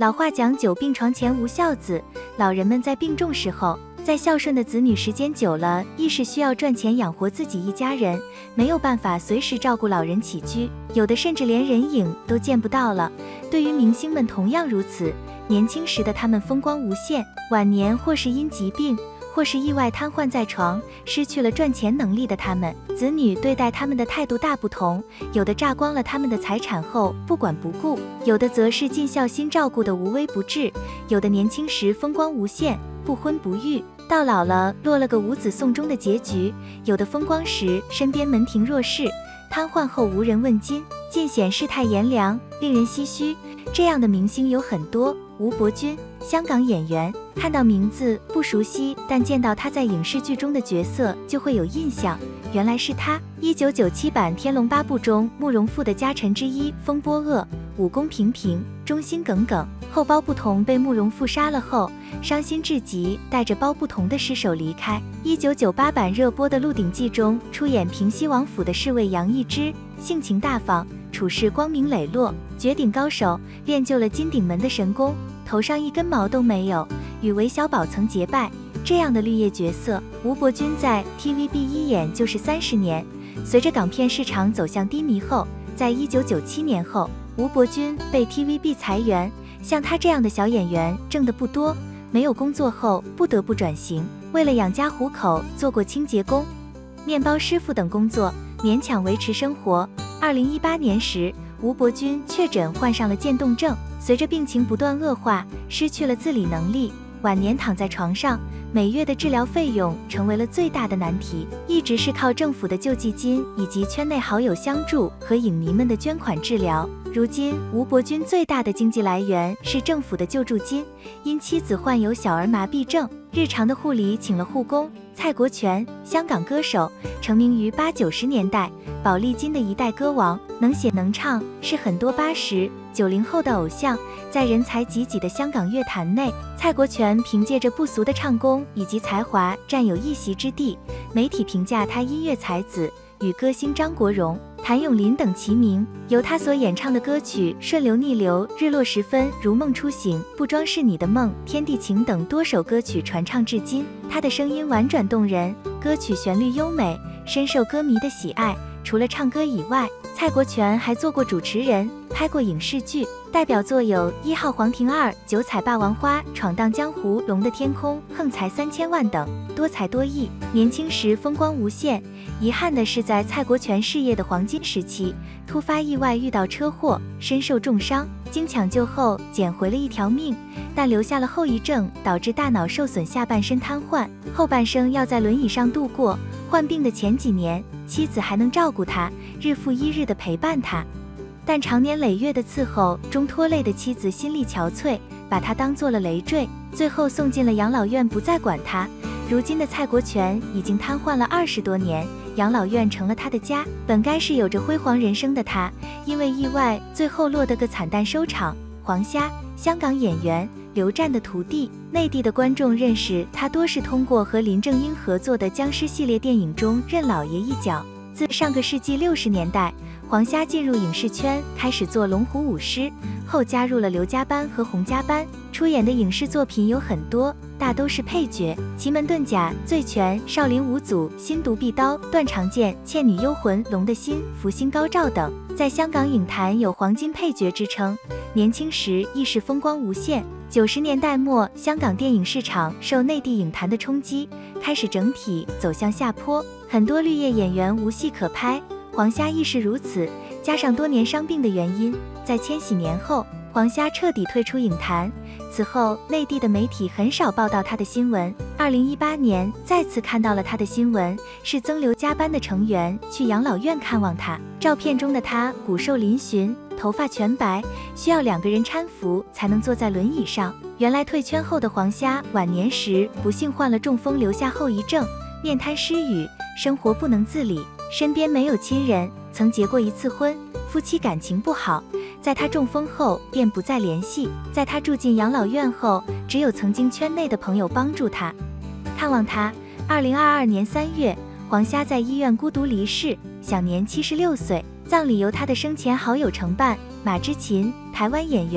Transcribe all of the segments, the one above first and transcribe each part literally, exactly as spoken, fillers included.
老话讲久病床前无孝子，老人们在病重时候，在孝顺的子女时间久了，一是需要赚钱养活自己一家人，没有办法随时照顾老人起居，有的甚至连人影都见不到了。对于明星们同样如此，年轻时的他们风光无限，晚年或是因疾病，或是意外瘫痪在床，失去了赚钱能力的他们，子女对待他们的态度大不同，有的榨光了他们的财产后不管不顾，有的则是尽孝心照顾的无微不至，有的年轻时风光无限，不婚不育，到老了落了个无子送终的结局，有的风光时身边门庭若市，瘫痪后无人问津，尽显世态炎凉，令人唏嘘。这样的明星有很多。吴伯君，香港演员，看到名字不熟悉，但见到他在影视剧中的角色就会有印象，原来是他。一九九七版《天龙八部》中慕容复的家臣之一风波恶，武功平平，忠心耿耿，后包不同被慕容复杀了后，伤心至极，带着包不同的尸首离开。一九九八版热播的《鹿鼎记》中出演平西王府的侍卫杨一之，性情大方，处事光明磊落，绝顶高手，练就了金鼎门的神功，头上一根毛都没有，与韦小宝曾结拜。这样的绿叶角色，吴伯君在 T V B 一演就是三十年。随着港片市场走向低迷后，在一九九七年后，吴伯君被 T V B 裁员。像他这样的小演员挣得不多，没有工作后不得不转型，为了养家糊口，做过清洁工、面包师傅等工作，勉强维持生活。二零一八年时，吴伯君确诊患上了渐冻症，随着病情不断恶化，失去了自理能力，晚年躺在床上，每月的治疗费用成为了最大的难题，一直是靠政府的救济金以及圈内好友相助和影迷们的捐款治疗。如今，吴伯君最大的经济来源是政府的救助金，因妻子患有小儿麻痹症，日常的护理请了护工。蔡国权，香港歌手，成名于八九十年代，宝丽金的一代歌王，能写能唱，是很多八十、九零后的偶像。在人才济济的香港乐坛内，蔡国权凭借着不俗的唱功以及才华占有一席之地。媒体评价他音乐才子，与歌星张国荣、谭咏麟等齐名。由他所演唱的歌曲《顺流逆流》《日落时分》《如梦初醒》《不装是你的梦》《天地情》等多首歌曲传唱至今。他的声音婉转动人，歌曲旋律优美，深受歌迷的喜爱。除了唱歌以外，蔡国权还做过主持人，拍过影视剧，代表作有《一号皇庭二》《九彩霸王花》《闯荡江湖》《龙的天空》《横财三千万》等，多才多艺。年轻时风光无限，遗憾的是在蔡国权事业的黄金时期，突发意外遇到车祸，身受重伤，经抢救后捡回了一条命，但留下了后遗症，导致大脑受损，下半身瘫痪，后半生要在轮椅上度过。患病的前几年，妻子还能照顾他，日复一日的陪伴他，但长年累月的伺候中拖累的妻子心力憔悴，把他当做了累赘，最后送进了养老院，不再管他。如今的蔡国权已经瘫痪了二十多年，养老院成了他的家。本该是有着辉煌人生的他，因为意外最后落得个惨淡收场。黄虾，香港演员，刘湛的徒弟，内地的观众认识他多是通过和林正英合作的僵尸系列电影中任老爷一角。自上个世纪六十年代，黄虾进入影视圈，开始做龙虎舞狮，后加入了刘家班和洪家班，出演的影视作品有很多，大都是配角，奇门遁甲、醉拳、少林五祖、新独臂刀、断肠剑、倩女幽魂、龙的心、福星高照等，在香港影坛有黄金配角之称。年轻时亦是风光无限。九十年代末，香港电影市场受内地影坛的冲击，开始整体走向下坡，很多绿叶演员无戏可拍，黄虾亦是如此。加上多年伤病的原因，在千禧年后，黄虾彻底退出影坛。此后，内地的媒体很少报道他的新闻。二零一八年再次看到了他的新闻，是曾刘家班的成员去养老院看望他，照片中的他骨瘦嶙峋，头发全白，需要两个人搀扶才能坐在轮椅上。原来退圈后的黄虾晚年时不幸患了中风，留下后遗症，面瘫失语，生活不能自理，身边没有亲人，曾结过一次婚，夫妻感情不好，在他中风后便不再联系。在他住进养老院后，只有曾经圈内的朋友帮助他看望他。二零二二年三月，黄虾在医院孤独离世，享年七十六岁。葬礼由他的生前好友承办，马之琴，台湾演员，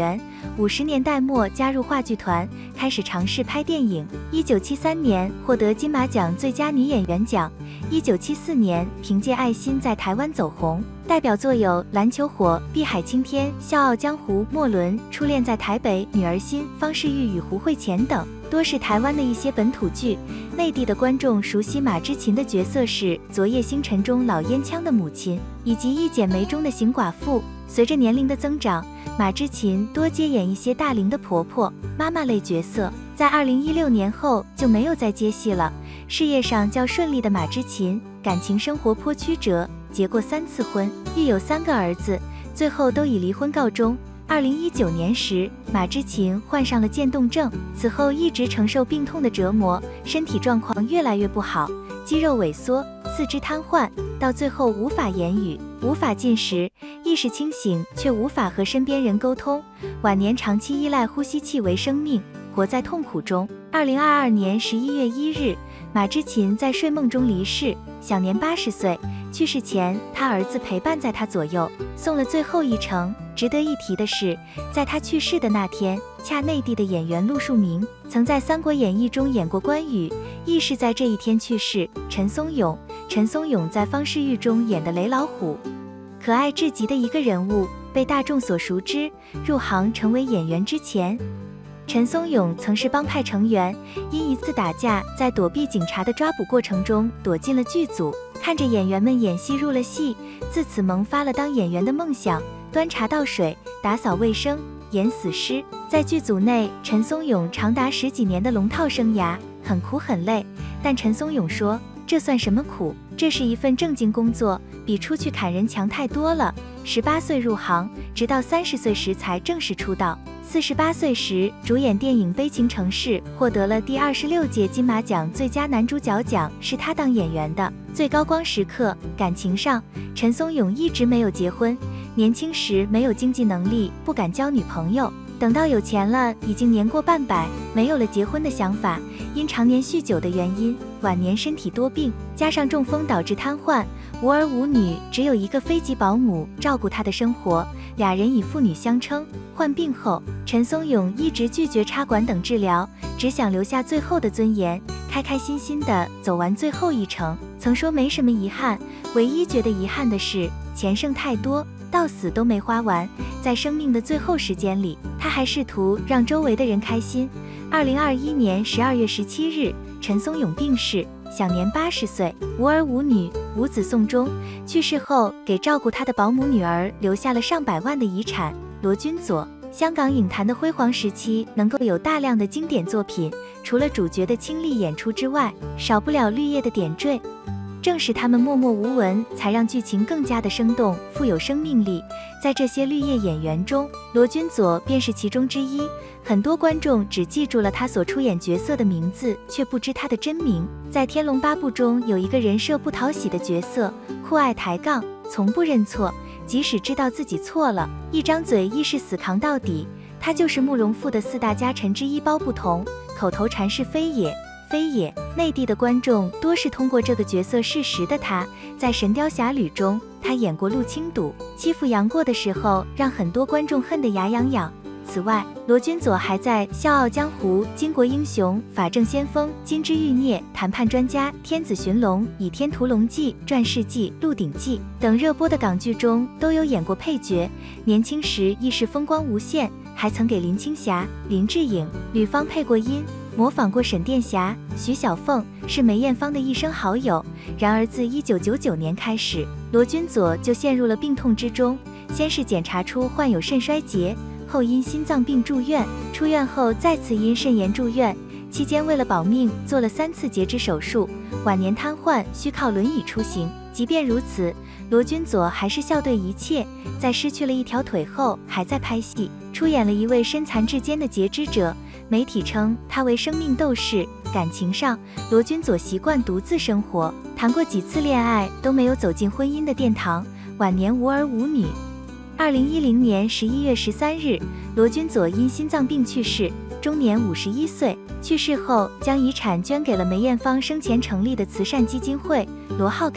五十年代末加入话剧团，开始尝试拍电影。一九七三年获得金马奖最佳女演员奖。一九七四年凭借《爱心》在台湾走红，代表作有《篮球火》《碧海青天》《笑傲江湖》《末轮》《初恋在台北》《女儿心》《方世玉与胡慧乾》等，多是台湾的一些本土剧。内地的观众熟悉马之琴的角色是《昨夜星辰》中老烟枪的母亲，以及《一剪梅》中的邢寡妇。随着年龄的增长，马之琴多接演一些大龄的婆婆、妈妈类角色，在二零一六年后就没有再接戏了。事业上较顺利的马之琴，感情生活颇曲折，结过三次婚，育有三个儿子，最后都以离婚告终。二零一九年时，马之琴患上了渐冻症，此后一直承受病痛的折磨，身体状况越来越不好，肌肉萎缩，四肢瘫痪，到最后无法言语，无法进食，意识清醒却无法和身边人沟通，晚年长期依赖呼吸器为生命，活在痛苦中。二零二二年十一月一日，马之琴在睡梦中离世，享年八十岁。去世前，他儿子陪伴在他左右，送了最后一程。值得一提的是，在他去世的那天，恰内地的演员陆树铭曾在《三国演义》中演过关羽，亦是在这一天去世。陈松勇，陈松勇在《方世玉》中演的雷老虎，可爱至极的一个人物，被大众所熟知。入行成为演员之前，陈松勇曾是帮派成员，因一次打架，在躲避警察的抓捕过程中躲进了剧组，看着演员们演戏入了戏，自此萌发了当演员的梦想，端茶倒水，打扫卫生，演死尸。在剧组内，陈松勇长达十几年的龙套生涯，很苦很累，但陈松勇说，这算什么苦？这是一份正经工作，比出去砍人强太多了。十八岁入行，直到三十岁时才正式出道。四十八岁时，主演电影《悲情城市》，获得了第二十六届金马奖最佳男主角奖，是他当演员的最高光时刻。感情上，陈松勇一直没有结婚，年轻时没有经济能力，不敢交女朋友。等到有钱了，已经年过半百，没有了结婚的想法。因常年酗酒的原因，晚年身体多病，加上中风导致瘫痪，无儿无女，只有一个非籍保姆照顾他的生活。俩人以父女相称。患病后，陈松勇一直拒绝插管等治疗，只想留下最后的尊严，开开心心的走完最后一程。曾说没什么遗憾，唯一觉得遗憾的是钱剩太多，到死都没花完。在生命的最后时间里，他还试图让周围的人开心。二零二一年十二月十七日，陈松勇病逝，享年八十岁，无儿无女，无子送终。去世后，给照顾他的保姆女儿留下了上百万的遗产。罗君佐，香港影坛的辉煌时期，能够有大量的经典作品，除了主角的倾力演出之外，少不了绿叶的点缀。正是他们默默无闻，才让剧情更加的生动，富有生命力。在这些绿叶演员中，罗君佐便是其中之一。很多观众只记住了他所出演角色的名字，却不知他的真名。在《天龙八部》中，有一个人设不讨喜的角色，酷爱抬杠，从不认错，即使知道自己错了，一张嘴亦是死扛到底。他就是慕容复的四大家臣之一包不同，口头禅是非也非也。内地的观众多是通过这个角色识识的他。在《神雕侠侣》中，他演过陆清赌，欺负杨过的时候，让很多观众恨得牙痒痒。此外，罗君佐还在《笑傲江湖》《巾帼英雄》《法证先锋》《金枝欲孽》《谈判专家》《天子寻龙》《倚天屠龙记》《传世记》《鹿鼎记》等热播的港剧中都有演过配角。年轻时亦是风光无限，还曾给林青霞、林志颖、吕方配过音，模仿过沈殿霞、徐小凤，是梅艳芳的一生好友。然而自一九九九年开始，罗君佐就陷入了病痛之中，先是检查出患有肾衰竭，后因心脏病住院，出院后再次因肾炎住院，期间为了保命做了三次截肢手术，晚年瘫痪，需靠轮椅出行。即便如此，罗君佐还是笑对一切，在失去了一条腿后还在拍戏，出演了一位身残志坚的截肢者。媒体称他为生命斗士。感情上，罗君佐习惯独自生活，谈过几次恋爱都没有走进婚姻的殿堂，晚年无儿无女。二零一零年十一月十三日，罗君佐因心脏病去世，终年五十一岁。去世后，将遗产捐给了梅艳芳生前成立的慈善基金会。罗浩凯，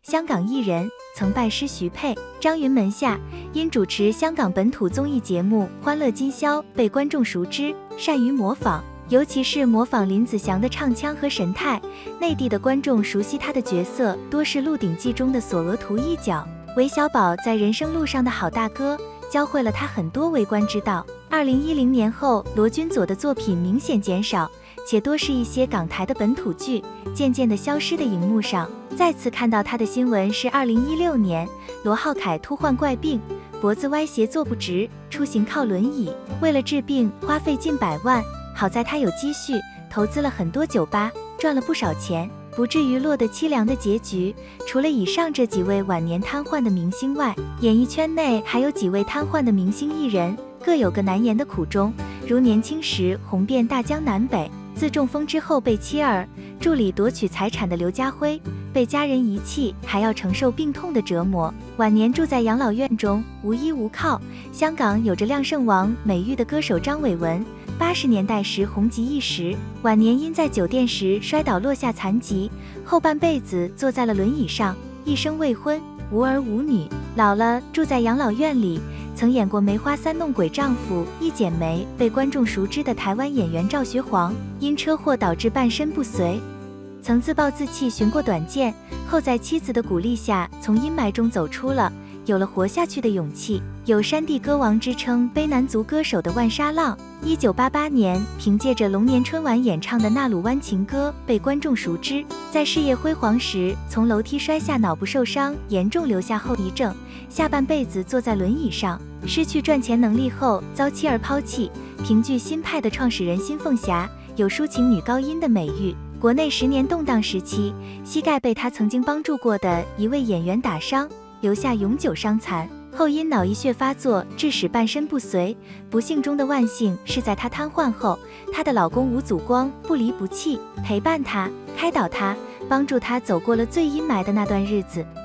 香港艺人，曾拜师徐沛、张云门下，因主持香港本土综艺节目《欢乐今宵》被观众熟知，善于模仿，尤其是模仿林子祥的唱腔和神态。内地的观众熟悉他的角色多是《鹿鼎记》中的索额图一角，韦小宝在人生路上的好大哥，教会了他很多为官之道。二零一零年后，罗君佐的作品明显减少，且多是一些港台的本土剧，渐渐地消失的荧幕上。再次看到他的新闻是二零一六年，罗浩凯突患怪病，脖子歪斜坐不直，出行靠轮椅，为了治病花费近百万，好在他有积蓄，投资了很多酒吧，赚了不少钱，不至于落得凄凉的结局。除了以上这几位晚年瘫痪的明星外，演艺圈内还有几位瘫痪的明星艺人，各有个难言的苦衷，如年轻时红遍大江南北，自中风之后被妻儿、助理夺取财产的刘家辉，被家人遗弃，还要承受病痛的折磨，晚年住在养老院中，无依无靠。香港有着亮圣王美誉的歌手张伟文，八十年代时红极一时，晚年因在酒店时摔倒落下残疾，后半辈子坐在了轮椅上，一生未婚，无儿无女，老了住在养老院里。曾演过《梅花三弄鬼丈夫》《一剪梅》被观众熟知的台湾演员赵学煌，因车祸导致半身不遂，曾自暴自弃寻过短见，后在妻子的鼓励下从阴霾中走出了，有了活下去的勇气。有山地歌王之称卑南族歌手的万沙浪，一九八八年凭借着龙年春晚演唱的《纳鲁湾情歌》被观众熟知，在事业辉煌时从楼梯摔下，脑部受伤，严重留下后遗症，下半辈子坐在轮椅上，失去赚钱能力后遭妻儿抛弃。评剧新派的创始人辛凤霞有抒情女高音的美誉，国内十年动荡时期，膝盖被她曾经帮助过的一位演员打伤，留下永久伤残，后因脑溢血发作致使半身不遂。不幸中的万幸是在她瘫痪后，她的老公吴祖光不离不弃，陪伴她，开导她，帮助她走过了最阴霾的那段日子。